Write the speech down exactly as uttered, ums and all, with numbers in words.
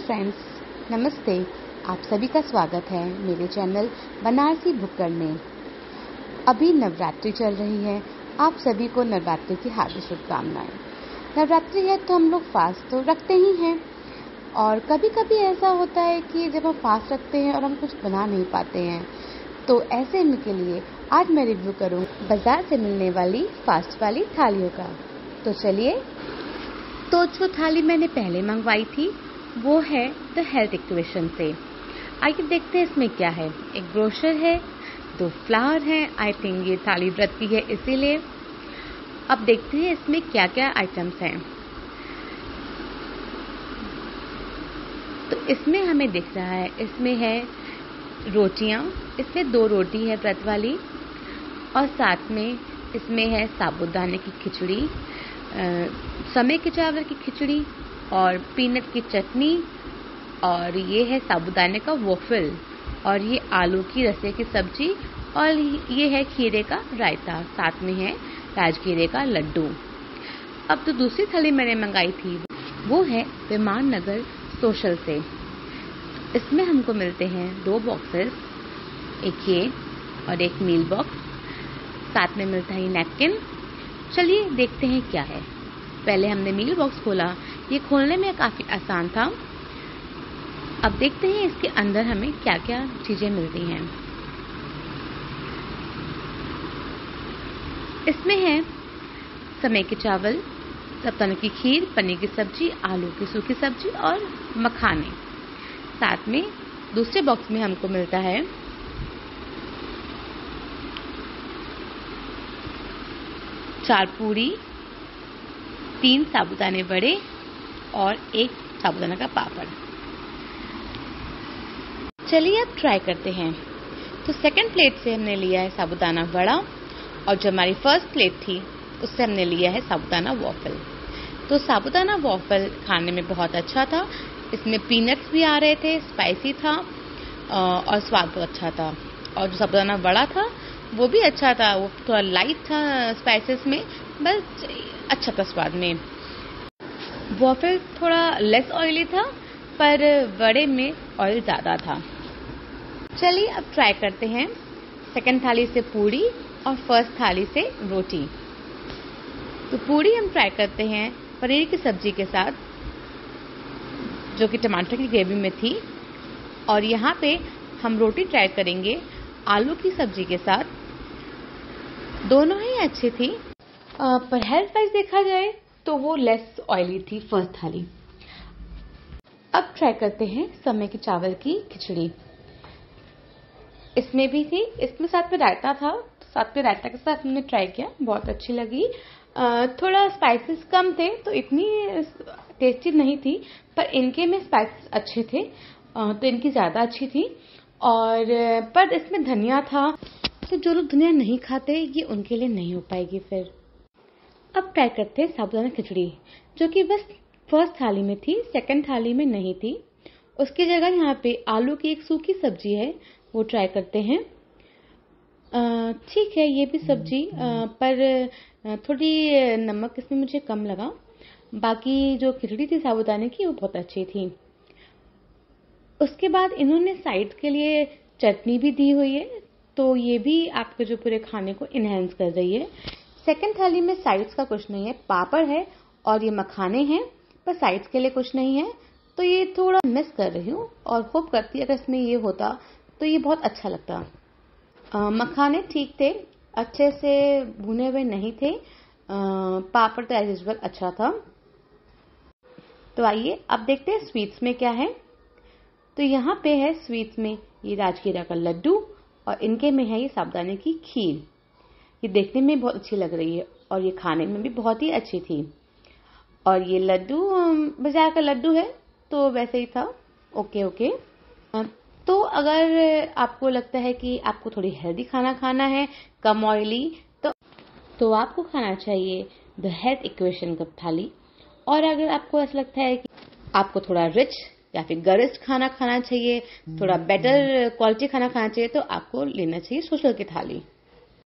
Friends, नमस्ते। आप सभी का स्वागत है मेरे चैनल बनारसी भुक्कड़ में। अभी नवरात्रि चल रही है। आप सभी को नवरात्रि की हार्दिक शुभकामनाएं। नवरात्रि है तो हम लोग फास्ट तो रखते ही हैं, और कभी कभी ऐसा होता है कि जब हम फास्ट रखते हैं और हम कुछ बना नहीं पाते हैं, तो ऐसे में के लिए आज मैं रिव्यू करूँ बाजार से मिलने वाली फास्ट वाली थालियों का। तो चलिए, तो जो थाली मैंने पहले मंगवाई थी वो है द हेल्थ इक्वेशन से। आइए देखते हैं इसमें क्या है। एक ब्रोशर है, दो फ्लावर हैं। आई थिंक ये थाली व्रत की है इसीलिए। अब देखते हैं इसमें क्या क्या आइटम्स हैं। तो इसमें हमें दिख रहा है, इसमें है रोटियां। इसमें दो रोटी है व्रत वाली, और साथ में इसमें है साबूदाने की खिचड़ी, समय के चावल की खिचड़ी, और पीनट की चटनी, और ये है साबूदाने का वॉफल, और ये आलू की रसे की सब्जी, और ये है खीरे का रायता। साथ में है राजगीरे का लड्डू। अब तो दूसरी थाली मैंने मंगाई थी वो है विमान नगर सोशल से। इसमें हमको मिलते हैं दो बॉक्सेस, एक ये और एक मील बॉक्स। साथ में मिलता है नैपकिन। चलिए देखते हैं क्या है। पहले हमने मील बॉक्स खोला। ये खोलने में काफी आसान था। अब देखते हैं इसके अंदर हमें क्या क्या चीजें मिलती हैं। इसमें है समय के चावल, साबूदाने की खीर, पनीर की सब्जी, आलू की सूखी सब्जी और मखाने। साथ में दूसरे बॉक्स में हमको मिलता है चार पूरी, तीन साबूदाने वड़े और एक साबूदाना का पापड़। चलिए अब ट्राई करते हैं। तो सेकंड प्लेट से हमने लिया है साबूदाना वड़ा, और जो हमारी फर्स्ट प्लेट थी उससे हमने लिया है साबूदाना वॉफल। तो साबूदाना वॉफल खाने में बहुत अच्छा था। इसमें पीनट्स भी आ रहे थे, स्पाइसी था और स्वाद बहुत अच्छा था। और जो साबूदाना वड़ा था वो भी अच्छा था, वो थोड़ा लाइट था स्पाइसेस में, बस अच्छा था स्वाद में। वॉफल थोड़ा लेस ऑयली था, पर वड़े में ऑयल ज़्यादा था। चलिए अब ट्राई करते हैं सेकंड थाली से पूड़ी और फर्स्ट थाली से रोटी। तो पूड़ी हम ट्राई करते हैं पनीर की सब्जी के साथ, जो कि टमाटर की ग्रेवी में थी। और यहाँ पे हम रोटी ट्राई करेंगे आलू की सब्जी के साथ। दोनों ही अच्छी थी, आ, पर हेल्थ वाइज देखा जाए तो वो लेस ऑयली थी फर्स्ट थाली। अब ट्राई करते हैं समय के चावल की खिचड़ी। इसमें भी थी, इसमें साथ में रायता था। साथ में रायता के साथ हमने ट्राई किया, बहुत अच्छी लगी। आ, थोड़ा स्पाइसेस कम थे तो इतनी टेस्टी नहीं थी, पर इनके में स्पाइसेस अच्छे थे आ, तो इनकी ज्यादा अच्छी थी। और पर इसमें धनिया था, तो जो लोग धनिया नहीं खाते ये उनके लिए नहीं हो पाएगी। फिर अब ट्राई करते हैं साबूदाना खिचड़ी, जो कि बस फर्स्ट थाली में थी, सेकंड थाली में नहीं थी। उसकी जगह यहाँ पे आलू की एक सूखी सब्जी है, वो ट्राई करते हैं। ठीक है, ये भी सब्जी, आ, पर थोड़ी नमक इसमें मुझे कम लगा। बाकी जो खिचड़ी थी साबूदाने की वो बहुत अच्छी थी। उसके बाद इन्होंने साइड के लिए चटनी भी दी हुई है, तो ये भी आपके जो पूरे खाने को इनहेंस कर रही है। सेकंड थाली में साइड्स का कुछ नहीं है, पापड़ है और ये मखाने हैं, पर साइड्स के लिए कुछ नहीं है। तो ये थोड़ा मिस कर रही हूँ, और होप करती है अगर इसमें ये होता तो ये बहुत अच्छा लगता। आ, मखाने ठीक थे, अच्छे से भुने हुए नहीं थे। आ, पापड़ तो एज यूजुअल अच्छा था। तो आइए अब देखते हैं स्वीट्स में क्या है। तो यहाँ पे है स्वीट्स में ये राजगीरा का लड्डू, और इनके में है ये साबूदाने की खीर। ये देखने में बहुत अच्छी लग रही है और ये खाने में भी बहुत ही अच्छी थी। और ये लड्डू बाजार का लड्डू है, तो वैसे ही था। Okay okay. तो अगर आपको लगता है कि आपको थोड़ी हेल्दी खाना खाना है, कम ऑयली, तो तो आपको खाना चाहिए द हेल्थ इक्वेशन का थाली। और अगर आपको ऐसा लगता है कि आपको थोड़ा रिच या फिर गरिष्ठ खाना खाना चाहिए, थोड़ा बेटर क्वालिटी खाना खाना चाहिए, तो आपको लेना चाहिए सोशल की थाली।